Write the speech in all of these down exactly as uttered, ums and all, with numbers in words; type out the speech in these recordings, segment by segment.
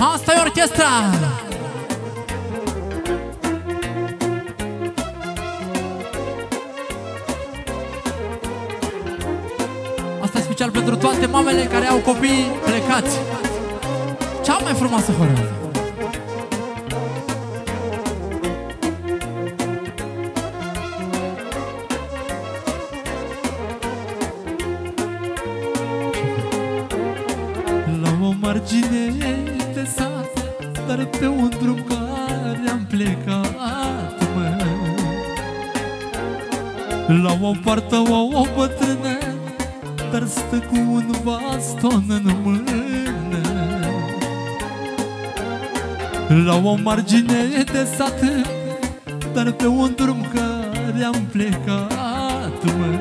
Asta e orchestra! Asta e special pentru toate mamele care au copii plecați. Cea mai frumoasă horă. La o margine de sat, dar pe un drum care am plecat, mă. La o poartă o, o bătrână, dar stă cu un baston în mână. La o margine de sat, dar pe un drum care am plecat, mă.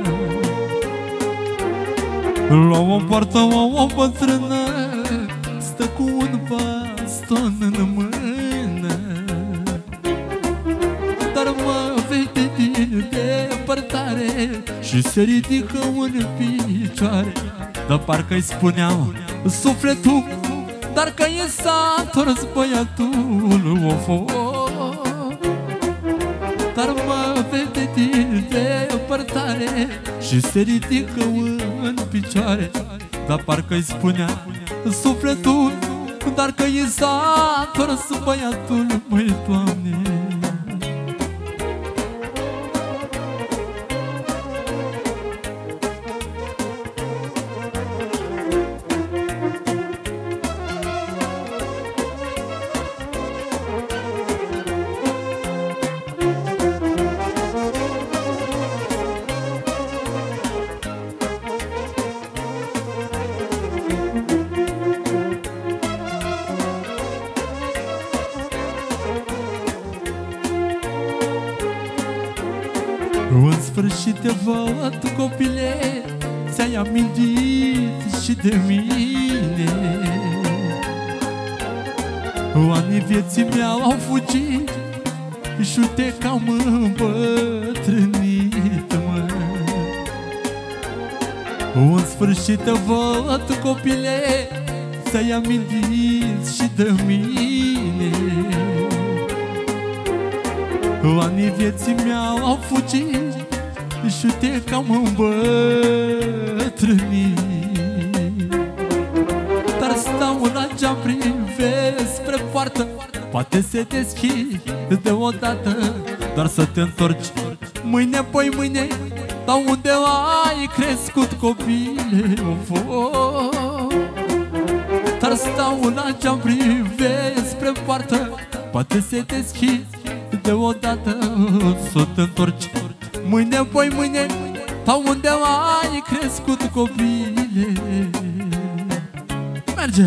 La o poartă o, o bătrână, stă cu un baston în mână. Dar mă vede din depărtare și se ridică în picioare. Dar parcă-i spuneam sufletul, dar că i s-a întors băiatul, of, dar mă vede din depărtare și se ridică în picioare. Dar parcă-i spunea sufletul, dar că i s-a întors băiatul, măi, Doamne. În sfârșit te văd, copile, ți-ai amintit și de mine. Anii vieții mi-au fugit și uite că am îmbătrânit, mă. În sfârșit te văd, copile, ți-ai amintit și de mine. Anii vieții mi-au fugit și uite că am îmbătrânit. Dar stau la geam, privesc spre poartă, poate se deschide deodată. Dar să te întorci mâine, poi mâine, dar unde ai crescut, copile, of, dar stau la geam, privesc spre poartă, poate se deschide deodată. Să te întorci mâine, poi mâine, dar unde ai crescut, copile. Merge!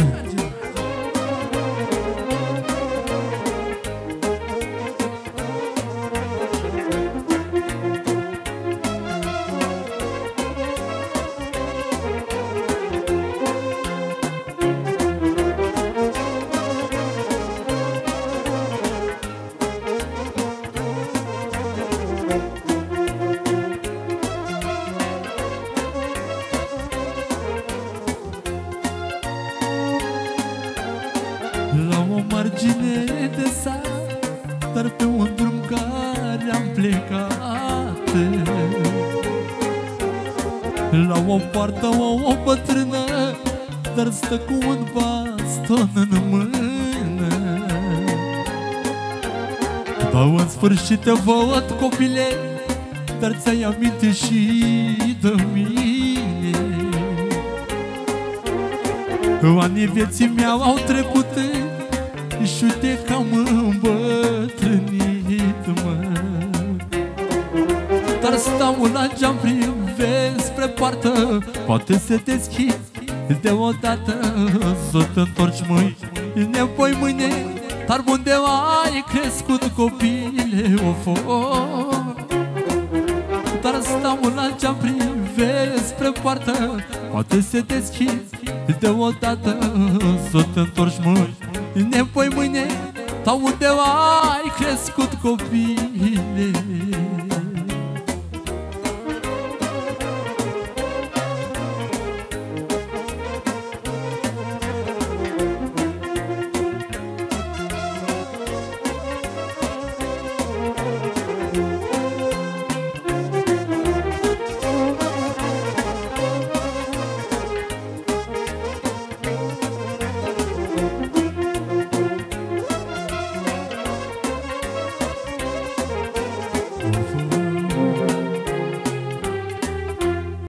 La o margine de sat, dar pe un drum care am plecat. La o poartă o, o bătrână, dar stă cu un baston în mână. Dar în sfârșit te văd, copile, dar ți-ai amintit și de mine. Anii vieții mi-au trecut și uite că am îmbătrânit, mă. Dar stau la geam, privesc spre poartă, poate se deschide deodată. Să te întorci mâine, poi mâine, dar unde ai crescut, copile, of, dar stau la geam, privesc spre poartă, poate se deschide deodată. Să te întorci mâine, poi mâine, dar unde ai crescut, copii.